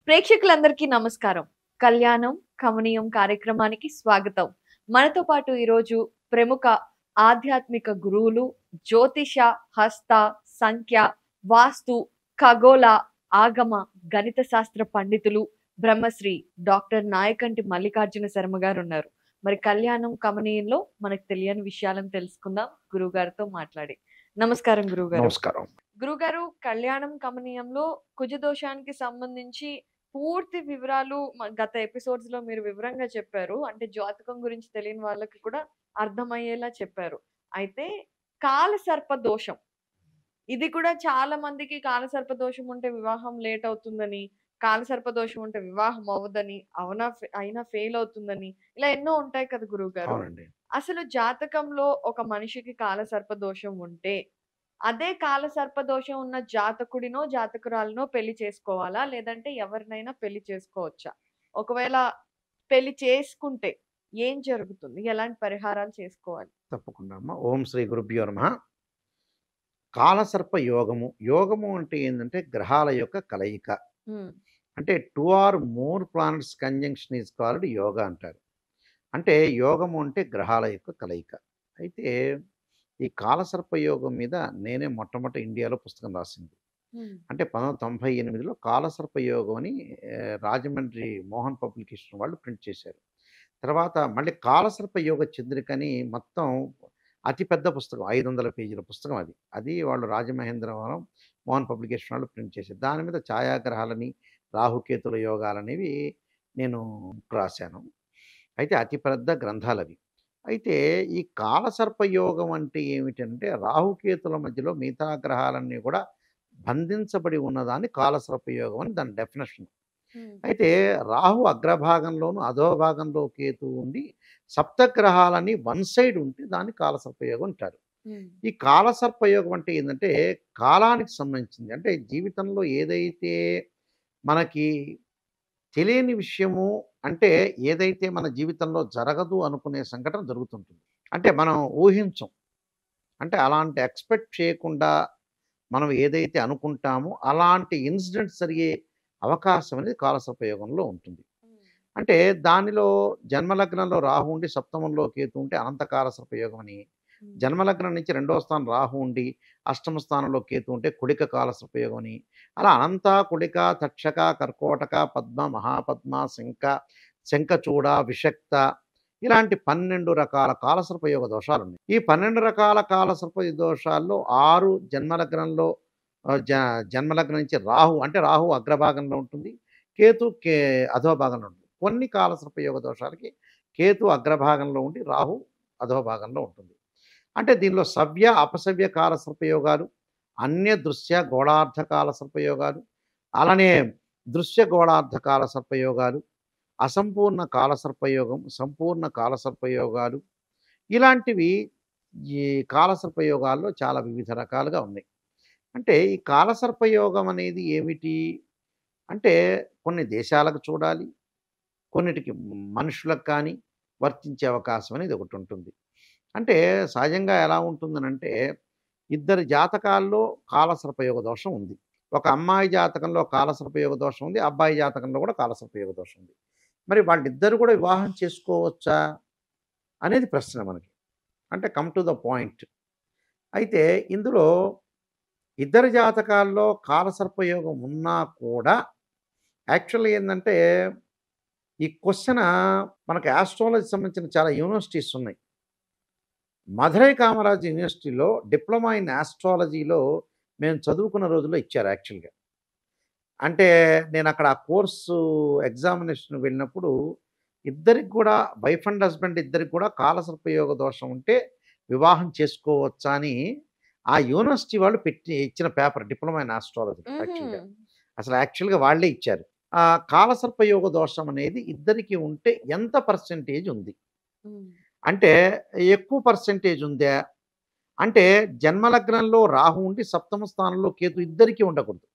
ప్రేక్షకులందరికీ నమస్కారం. కళ్యాణం కమనీయం కార్యక్రమానికి స్వాగతం. మనతో పాటు ఈరోజు ప్రముఖ ఆధ్యాత్మిక గురువులు, జ్యోతిష, హస్త, సంఖ్య, వాస్తు, ఖగోళ, ఆగమ, గణిత శాస్త్ర పండితులు బ్రహ్మశ్రీ డాక్టర్ నాయకంటి మల్లికార్జున శర్మ గారు ఉన్నారు. మరి కళ్యాణం కమనీయంలో మనకు తెలియని విషయాలను తెలుసుకుందాం గురువుగారితో మాట్లాడి. నమస్కారం గురువుగారు. నమస్కారం. గురుగారు, కళ్యాణం కమనీయంలో కుజదోషానికి సంబంధించి పూర్తి వివరాలు గత ఎపిసోడ్స్ లో మీరు వివరంగా చెప్పారు. అంటే జాతకం గురించి తెలియని వాళ్ళకి కూడా అర్థమయ్యేలా చెప్పారు. అయితే కాలసర్ప దోషం, ఇది కూడా చాలా మందికి కాలసర్ప దోషం ఉంటే వివాహం లేట్ అవుతుందని, కాలసర్ప దోషం ఉంటే వివాహం అవ్వదని, అయినా ఫెయిల్ అవుతుందని, ఇలా ఎన్నో ఉంటాయి కదా గురువు గారు. అవునండి. అసలు జాతకంలో ఒక మనిషికి కాలసర్ప దోషం ఉంటే అదే కాలసర్ప దోషం ఉన్న జాతకుడినో జాతకురాలినో పెళ్లి చేసుకోవాలా? లేదంటే ఎవరినైనా పెళ్లి చేసుకోవచ్చా? ఒకవేళ పెళ్లి చేసుకుంటే ఏం జరుగుతుంది? ఎలాంటి పరిహారాలు చేసుకోవాలి? తప్పకుండా అమ్మ. ఓం శ్రీ గురుభ్యో నమః. కాలసర్ప యోగము. యోగము అంటే ఏందంటే గ్రహాల యొక్క కలయిక. హ్మ్. అంటే 2 or more planets conjunction is called yoga అంటారు. అంటే యోగము అంటే గ్రహాల యొక్క కలయిక. అయితే ఈ కాలసర్ప యోగం మీద నేనే మొట్టమొదట ఇండియాలో పుస్తకం రాసింది. హ్మ్. అంటే 1998లో కాలసర్ప యోగం అని రాజమండ్రి మోహన్ పబ్లికేషన్ వాళ్ళు ప్రింట్ చేశారు. తర్వాత మళ్ళీ కాలసర్ప యోగ చంద్రికని మొత్తం అతిపెద్ద పుస్తకం 500 పేజీల పుస్తకం అది. అది వాళ్ళు రాజమహేంద్రవరం మోహన్ పబ్లికేషన్ వాళ్ళు ప్రింట్ చేశారు. దాని మీద ఛాయాగ్రహాలని, రాహుకేతుల యోగాలనేవి నేను రాశాను. అయితే అతి పెద్ద గ్రంథాలవి. అయితే ఈ కాలసర్ప యోగం అంటే ఏమిటంటే రాహుకేతుల మధ్యలో మిగతా గ్రహాలన్నీ కూడా బంధించబడి ఉన్నదాన్ని కాలసర్ప యోగం అని దాని డెఫినేషన్. హ్మ్. అయితే రాహు అగ్రభాగంలోను అధోభాగంలో కేతు ఉండి సప్తగ్రహాలని వన్ సైడ్ ఉంటే దాన్ని కాలసర్పయోగం అంటారు. హ్మ్. ఈ కాలసర్పయోగం అంటే ఏంటంటే కాలానికి సంబంధించింది. అంటే జీవితంలో ఏదైతే మనకి తెలియని విషయము, అంటే ఏదైతే మన జీవితంలో జరగదు అనుకునే సంఘటన జరుగుతుంటుంది. అంటే మనం ఊహించం. అంటే అలాంటి ఎక్స్పెక్ట్ చేయకుండా మనం ఏదైతే అనుకుంటామో అలాంటి ఇన్సిడెంట్స్ జరిగే అవకాశం అనేది కాలసర్పయోగంలో ఉంటుంది. హ్మ్. అంటే దానిలో జన్మలగ్నంలో రాహు ఉండి సప్తమంలో కేతు ఉంటే అనంతకాల సర్పయోగం అని, హ్మ్. జన్మలగ్నం నుంచి రెండవ స్థానం రాహు ఉండి అష్టమ స్థానంలో కేతు ఉంటే కుడిక కాల సర్పయోగం అని, అలా అనంత, కుడిక, తక్షక, కర్కోటక, పద్మ, మహాపద్మ, శంఖచూడ, విషక్త, ఇలాంటి 12 రకాల కాలసర్పయోగ దోషాలు ఉన్నాయి. ఈ 12 రకాల కాలసర్ప దోషాల్లో 6 జన్మలగ్నంలో జన్మలగ్నం నుంచి రాహు అంటే రాహు అగ్రభాగంలో ఉంటుంది, కేతు అధోభాగంలో ఉంటుంది. కొన్ని కాలసర్పయోగ దోషాలకి కేతు అగ్రభాగంలో ఉండి రాహు అధోభాగంలో ఉంటుంది. అంటే దీనిలో సవ్య అపసవ్య కాల సర్పయోగాలు, అన్య దృశ్య గోళార్ధ కాల సర్పయోగాలు, అలానే దృశ్య గోళార్ధ కాల సర్పయోగాలు, అసంపూర్ణ కాల సర్పయోగం, సంపూర్ణ కాల సర్పయోగాలు, ఇలాంటివి ఈ కాల సర్పయోగాల్లో చాలా వివిధ రకాలుగా ఉన్నాయి. అంటే ఈ కాల సర్పయోగం అనేది ఏమిటి అంటే కొన్ని దేశాలకు చూడాలి, కొన్నిటికి మనుషులకు కానీ వర్తించే అవకాశం అనేది ఒకటి ఉంటుంది. అంటే సహజంగా ఎలా ఉంటుందనంటే ఇద్దరి జాతకాల్లో కాలసర్పయోగ దోషం ఉంది. ఒక అమ్మాయి జాతకంలో కాలసర్పయోగ దోషం ఉంది, అబ్బాయి జాతకంలో కూడా కాలసర్పయోగ దోషం ఉంది. మరి వాళ్ళిద్దరు కూడా వివాహం చేసుకోవచ్చా అనేది ప్రశ్న మనకి. అంటే కమ్ టు ద పాయింట్. అయితే ఇందులో ఇద్దరి జాతకాల్లో కాలసర్పయోగం ఉన్నా కూడా యాక్చువల్గా ఏంటంటే ఈ క్వశ్చన్ మనకి ఆస్ట్రాలజీ సంబంధించిన చాలా యూనివర్సిటీస్ ఉన్నాయి. మధురై కామరాజ్ యూనివర్సిటీలో డిప్లొమా ఇన్ ఆస్ట్రాలజీలో మేము చదువుకున్న రోజుల్లో ఇచ్చారు యాక్చువల్గా. అంటే నేను అక్కడ ఆ కోర్సు ఎగ్జామినేషన్ వెళ్ళినప్పుడు ఇద్దరికి కూడా వైఫ్ అండ్ హస్బెండ్ ఇద్దరికి కూడా కాలసర్పయోగ దోషం ఉంటే వివాహం చేసుకోవచ్చా అని ఆ యూనివర్సిటీ వాళ్ళు ఇచ్చిన పేపర్ డిప్లొమా ఇన్ ఆస్ట్రాలజీ. యాక్చువల్గా అసలు యాక్చువల్గా వాళ్ళే ఇచ్చారు. ఆ కాలసర్పయోగ దోషం అనేది ఇద్దరికి ఉంటే ఎంత పర్సెంటేజ్ ఉంది అంటే ఎక్కువ పర్సెంటేజ్ ఉందా అంటే జన్మలగ్నంలో రాహు ఉండి సప్తమ స్థానంలో కేతు ఇద్దరికి ఉండకూడదు.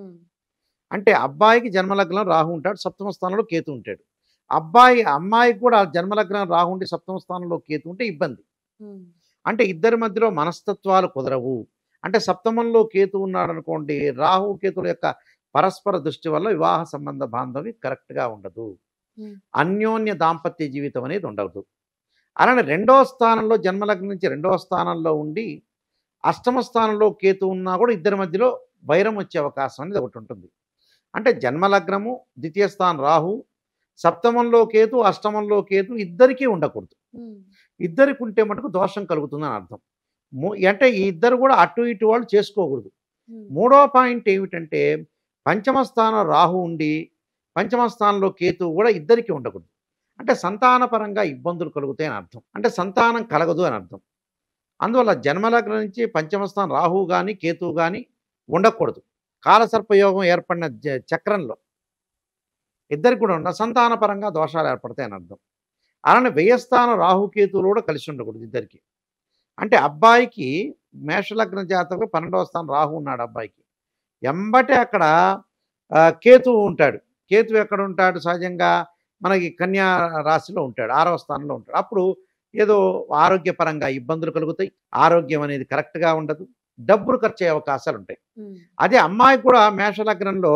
అంటే అబ్బాయికి జన్మలగ్నం రాహు ఉంటాడు, సప్తమ స్థానంలో కేతు ఉంటాడు. అమ్మాయికి కూడా జన్మలగ్నం రాహు ఉండి సప్తమ స్థానంలో కేతు ఉంటే ఇబ్బంది. అంటే ఇద్దరి మధ్యలో మనస్తత్వాలు కుదరవు. అంటే సప్తమంలో కేతు ఉన్నాడు అనుకోండి, రాహు కేతుల యొక్క పరస్పర దృష్టి వల్ల వివాహ సంబంధ బాంధవ్యం కరెక్ట్గా ఉండదు. అన్యోన్య దాంపత్య జీవితం అనేది ఉండదు. అలానే రెండవ స్థానంలో జన్మలగ్నం నుంచి రెండవ స్థానంలో ఉండి అష్టమ స్థానంలో కేతు ఉన్నా కూడా ఇద్దరి మధ్యలో వైరం వచ్చే అవకాశం అనేది ఒకటి ఉంటుంది. అంటే జన్మలగ్నము, ద్వితీయ స్థానం రాహు, సప్తమంలో కేతు, అష్టమంలో కేతు ఇద్దరికీ ఉండకూడదు. ఇద్దరికి ఉంటే మటుకు దోషం కలుగుతుందని అర్థం. అంటే ఈ ఇద్దరు కూడా అటు ఇటు వాళ్ళు చేసుకోకూడదు. మూడవ పాయింట్ ఏమిటంటే పంచమ స్థానం రాహు ఉండి పంచమ స్థానంలో కేతు కూడా ఇద్దరికీ ఉండకూడదు. అంటే సంతానపరంగా ఇబ్బందులు కలుగుతాయని అర్థం. అంటే సంతానం కలగదు అని అర్థం. అందువల్ల జన్మలగ్నం నుంచి పంచమ స్థానం రాహు కానీ కేతువు కానీ ఉండకూడదు. కాలసర్పయోగం ఏర్పడిన చక్రంలో ఇద్దరికి కూడా ఉన్న సంతానపరంగా దోషాలు ఏర్పడతాయని అర్థం. అలానే వ్యయస్థానం రాహుకేతువులు కూడా కలిసి ఉండకూడదు ఇద్దరికి. అంటే అబ్బాయికి మేషలగ్న జాతకులు 12వ స్థానం రాహు ఉన్నాడు అబ్బాయికి, ఎంబటే అక్కడ కేతువు ఉంటాడు. కేతువు ఎక్కడ ఉంటాడు? సహజంగా మనకి కన్యా రాశిలో ఉంటాడు, 6వ స్థానంలో ఉంటాడు. అప్పుడు ఏదో ఆరోగ్యపరంగా ఇబ్బందులు కలుగుతాయి, ఆరోగ్యం అనేది కరెక్ట్గా ఉండదు, డబ్బులు ఖర్చు అయ్యే అవకాశాలు ఉంటాయి. అదే అమ్మాయికి కూడా మేషలగ్నంలో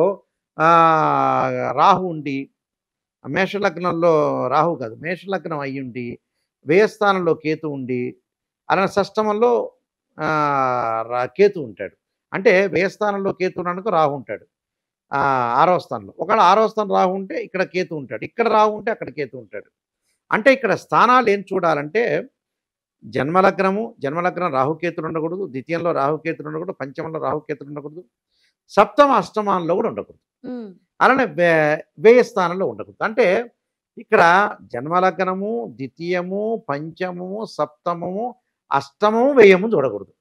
రాహు ఉండి, మేషలగ్నంలో రాహు కాదు మేషలగ్నం అయ్యి ఉండి వ్యయస్థానంలో కేతు ఉండి అలానే షష్టమంలో కేతు ఉంటాడు. అంటే వ్యయస్థానంలో కేతు ఉన్నందుకు రాహు ఉంటాడు 6వ స్థానంలో. ఒకవేళ 6వ స్థానం రాహు ఉంటే ఇక్కడ కేతు ఉంటాడు, ఇక్కడ రాహు ఉంటే అక్కడ కేతు ఉంటాడు. అంటే ఇక్కడ స్థానాలు ఏం చూడాలంటే జన్మలగ్నం రాహుకేతులు ఉండకూడదు, ద్వితీయంలో రాహుకేతులు ఉండకూడదు, పంచమంలో రాహుకేతులు ఉండకూడదు, సప్తమ అష్టమాల్లో కూడా ఉండకూడదు, అలానే వ్యయ స్థానంలో ఉండకూడదు. అంటే ఇక్కడ జన్మలగ్నము, ద్వితీయము, పంచమము, సప్తమము, అష్టమము, వ్యయము చూడకూడదు.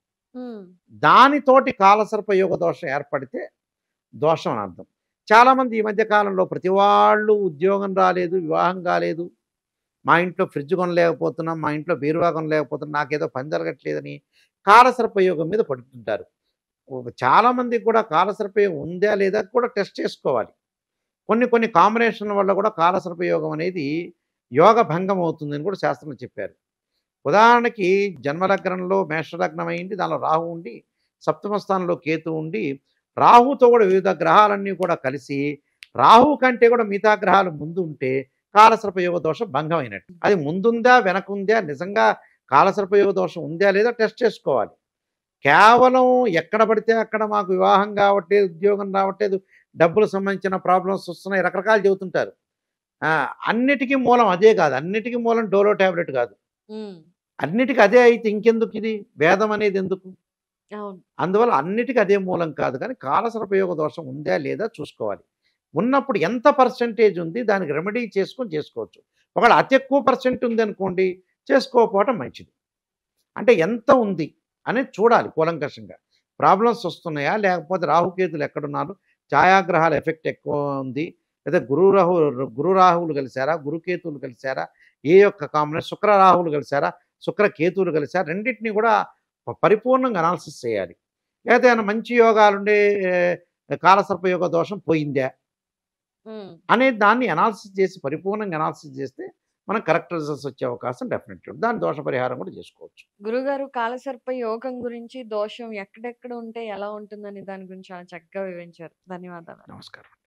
దానితోటి కాలసర్ప యోగ దోషం ఏర్పడితే దోషం అని అర్థం. చాలామంది ఈ మధ్య కాలంలో ప్రతి వాళ్ళు ఉద్యోగం రాలేదు, వివాహం కాలేదు, మా ఇంట్లో ఫ్రిడ్జ్ కొనలేకపోతున్నాం, మా ఇంట్లో బీరువా కొనలేకపోతున్నాం, నాకేదో పని జరగట్లేదని కాలసర్పయోగం మీద పడుతుంటారు. చాలామందికి కూడా కాలసర్పయోగం ఉందా లేదా కూడా టెస్ట్ చేసుకోవాలి. కొన్ని కాంబినేషన్ల వల్ల కూడా కాలసర్పయోగం అనేది యోగ భంగం అవుతుందని కూడా శాస్త్రంలో చెప్పారు. ఉదాహరణకి జన్మలగ్నంలో మేషలగ్నం అయింది, దానిలో రాహు ఉండి సప్తమ స్థానంలో కేతు ఉండి రాహుతో కూడా వివిధ గ్రహాలన్నీ కూడా కలిసి రాహు కంటే కూడా మిగతా గ్రహాలు ముందు ఉంటే కాలసర్పయోగ దోషం భంగం అయినట్టు. అది ముందుందా వెనకుందా, నిజంగా కాలసర్పయోగ దోషం ఉందా లేదా టెస్ట్ చేసుకోవాలి. కేవలం ఎక్కడ పడితే అక్కడ మాకు వివాహం కావట్లేదు, ఉద్యోగం రావట్లేదు, డబ్బులు సంబంధించిన ప్రాబ్లమ్స్ వస్తున్నాయి, రకరకాలు చెబుతుంటారు. అన్నిటికీ మూలం అదే కాదు, అన్నిటికీ మూలం డోలో ట్యాబ్లెట్ కాదు. అన్నిటికీ అదే అయితే ఇంకెందుకు ఇది భేదం అనేది ఎందుకు? అందువల్ల అన్నిటికీ అదే మూలం కాదు, కానీ కాలసర్పయోగ దోషం ఉందా లేదా చూసుకోవాలి. ఉన్నప్పుడు ఎంత పర్సెంటేజ్ ఉంది దానికి రెమెడీ చేసుకోవచ్చు. ఒకవేళ అతి ఎక్కువ పర్సెంట్ ఉంది అనుకోండి, చేసుకోకపోవటం మంచిది. అంటే ఎంత ఉంది అనేది చూడాలి కూలంకషంగా. ప్రాబ్లమ్స్ వస్తున్నాయా, లేకపోతే రాహుకేతులు ఎక్కడున్నారు, ఛాయాగ్రహాల ఎఫెక్ట్ ఎక్కువ ఉంది, లేదా గురు రాహువులు కలిశారా, గురుకేతువులు కలిశారా, ఏ యొక్క కాంబినేషన్, శుక్ర రాహువులు కలిశారా, శుక్ర కేతువులు కలిశారా, రెండింటినీ కూడా పరిపూర్ణంగా అనాలిసిస్ చేయాలి. లేదా ఏమైనా మంచి యోగాలుండే కాలసర్పయోగ దోషం పోయిందా అనేది దాన్ని అనాలిసిస్ చేసి పరిపూర్ణంగా అనాలిసిస్ చేస్తే మనం కరెక్ట్ రిజల్ట్స్ వచ్చే అవకాశం డెఫినెట్లీ ఉంది. దాని దోష పరిహారం కూడా చేసుకోవచ్చు. గురుగారు, కాలసర్ప యోగం గురించి, దోషం ఎక్కడెక్కడ ఉంటే ఎలా ఉంటుందని దాని గురించి చాలా చక్కగా వివరించారు. ధన్యవాదాలు. నమస్కారం.